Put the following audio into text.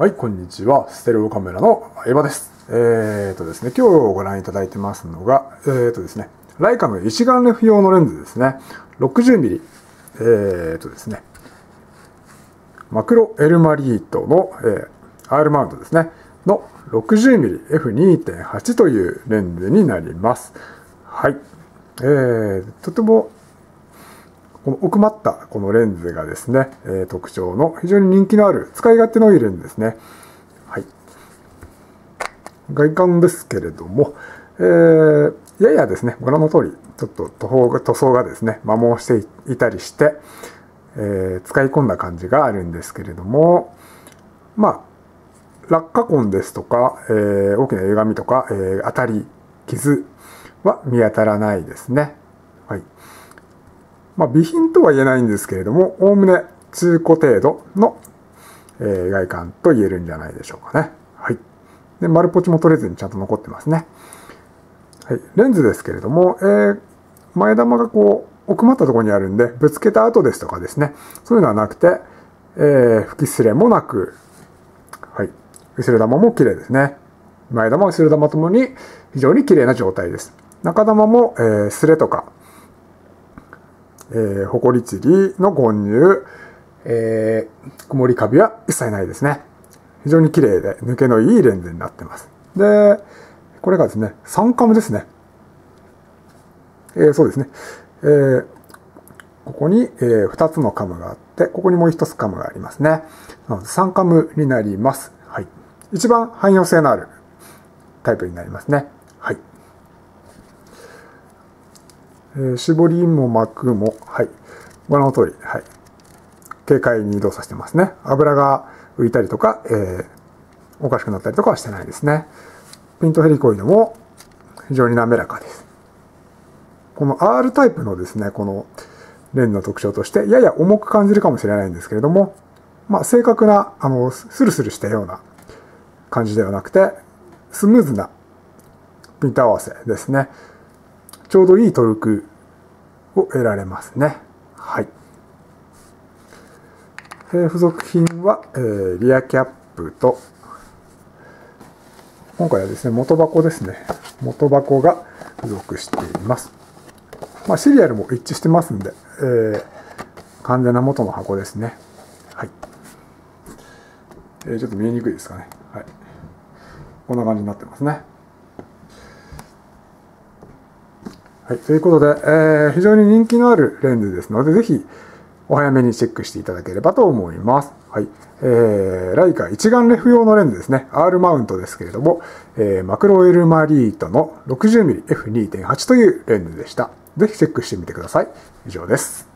はい、こんにちは。ステレオカメラのエヴァです。ですね、今日ご覧いただいてますのが、ですね、ライカの一眼レフ用のレンズですね。60mm。ですね、マクロエルマリートの、R マウントですね。の 60mm F2.8 というレンズになります。はい。とてもこの奥まったこのレンズがですね、特徴の非常に人気のある使い勝手のいいレンズですね。はい。外観ですけれども、ややですね、ご覧の通り、ちょっと塗装がですね、摩耗していたりして、使い込んだ感じがあるんですけれども、まあ、落下痕ですとか、大きな歪みとか、当たり、傷は見当たらないですね。はい。まあ、備品とは言えないんですけれども、おおむね中古程度の、外観と言えるんじゃないでしょうかね。はい。で、丸ポチも取れずにちゃんと残ってますね。はい。レンズですけれども、前玉がこう、奥まったところにあるんで、ぶつけた後ですとかですね、そういうのはなくて、吹きすれもなく、はい。後ろ玉も綺麗ですね。前玉、後ろ玉ともに非常に綺麗な状態です。中玉も、すれとか、ほこり塵の混入、曇りカビは一切ないですね。非常に綺麗で抜けのいいレンズになってます。で、これがですね、3カムですね。そうですね。ここに、2つのカムがあって、ここにもう1つカムがありますね。なので3カムになります。はい。一番汎用性のあるタイプになりますね。はい。絞りも膜も、はい。ご覧の通り、はい。軽快に移動させてますね。油が浮いたりとか、おかしくなったりとかはしてないですね。ピントヘリコイルも非常に滑らかです。この R タイプのですね、このレンズの特徴として、やや重く感じるかもしれないんですけれども、まあ、正確な、スルスルしたような感じではなくて、スムーズなピント合わせですね。ちょうどいいトルクを得られますね。はい。付属品は、リアキャップと、今回はですね、元箱ですね。元箱が付属しています。まあ、シリアルも一致してますんで、完全な元の箱ですね。はい。ちょっと見えにくいですかね。はい。こんな感じになってますね。はい。ということで、非常に人気のあるレンズですので、ぜひお早めにチェックしていただければと思います。はい。ライカ一眼レフ用のレンズですね。R マウントですけれども、マクロエルマリートの 60mm F2.8 というレンズでした。ぜひチェックしてみてください。以上です。